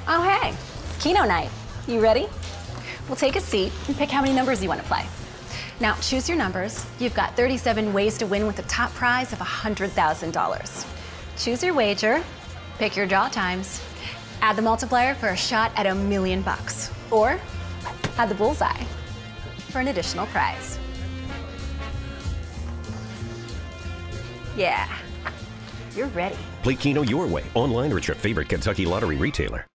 Oh, hey, it's Keno night. You ready? We'll take a seat and pick how many numbers you want to play. Now, choose your numbers. You've got 37 ways to win with a top prize of $100,000. Choose your wager, pick your draw times, add the multiplier for a shot at $1 million, or add the bullseye for an additional prize. Yeah, you're ready. Play Keno your way, online or at your favorite Kentucky Lottery retailer.